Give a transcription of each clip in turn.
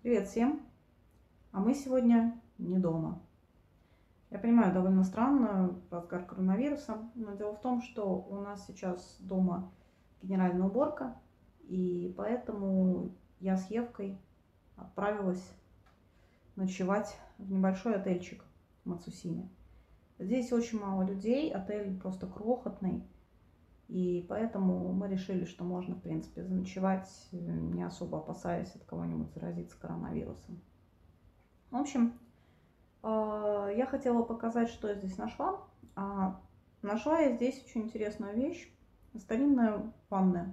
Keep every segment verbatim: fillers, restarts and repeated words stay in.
Привет всем! А мы сегодня не дома. Я понимаю, довольно странно, в разгар коронавируса, но дело в том, что у нас сейчас дома генеральная уборка, и поэтому я с Евкой отправилась ночевать в небольшой отельчик в Мацусиме. Здесь очень мало людей, отель просто крохотный, и поэтому мы решили, что можно, в принципе, заночевать, не особо опасаясь от кого-нибудь заразиться коронавирусом. В общем, я хотела показать, что я здесь нашла. Нашла я здесь очень интересную вещь. Старинная ванная.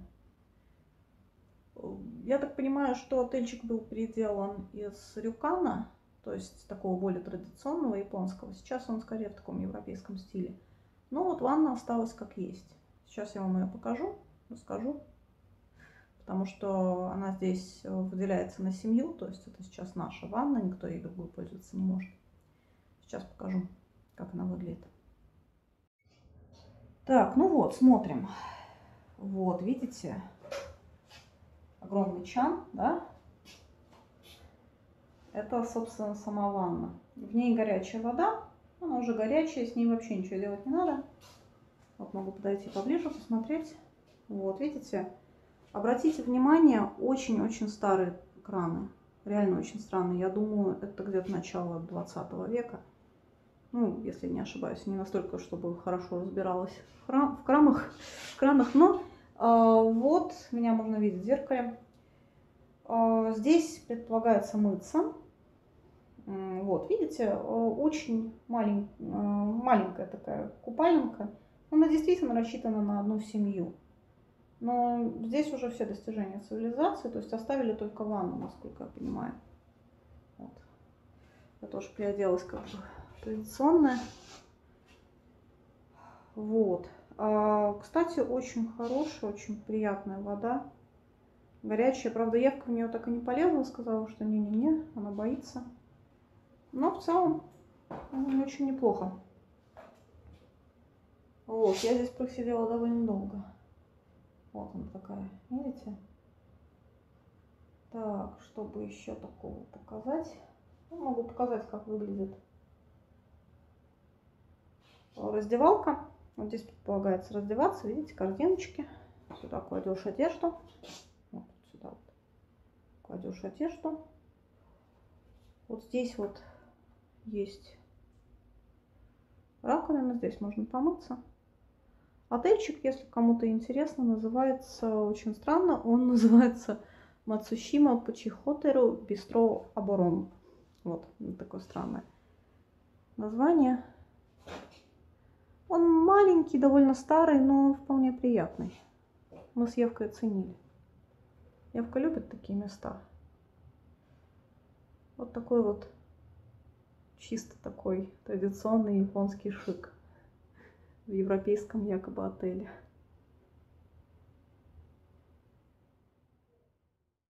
Я так понимаю, что отельчик был переделан из рюкана, то есть такого более традиционного японского. Сейчас он скорее в таком европейском стиле. Но вот ванна осталась как есть. Сейчас я вам ее покажу, расскажу. Потому что она здесь выделяется на семью, то есть это сейчас наша ванна, никто ей другую пользоваться не может. Сейчас покажу, как она выглядит. Так, ну вот, смотрим. Вот, видите, огромный чан, да? Это, собственно, сама ванна. В ней горячая вода, она уже горячая, с ней вообще ничего делать не надо. Вот могу подойти поближе, посмотреть. Вот, видите, обратите внимание, очень-очень старые краны. Реально очень странные. Я думаю, это где-то начало двадцатого века. Ну, если не ошибаюсь, не настолько, чтобы хорошо разбиралась в, храм, в, крамах, в кранах, но э, вот меня можно видеть в зеркале. Э, здесь предполагается мыться. Э, вот, видите, э, очень малень, э, маленькая такая купальника. Она действительно рассчитана на одну семью. Но здесь уже все достижения цивилизации, то есть оставили только ванну, насколько я понимаю. Вот. Я тоже приоделась как бы традиционная. Вот. А, кстати, очень хорошая, очень приятная вода. Горячая. Правда, Евка в нее так и не полезла, сказала, что не-не-не, она боится. Но в целом очень неплохо. Вот, я здесь просидела довольно долго. Вот она такая, видите? Так, чтобы еще такого показать. Ну, могу показать, как выглядит раздевалка. Вот здесь предполагается раздеваться, видите, корзиночки. Сюда кладешь одежду. Вот сюда вот кладешь одежду. Вот здесь вот есть раковина, здесь можно помыться. Отельчик, если кому-то интересно, называется очень странно. Он называется Мацусима Почихотеру Бистро Аборон. Вот такое странное название. Он маленький, довольно старый, но вполне приятный. Мы с Евкой оценили. Евка любит такие места. Вот такой вот чисто такой традиционный японский шик в европейском якобы отеле.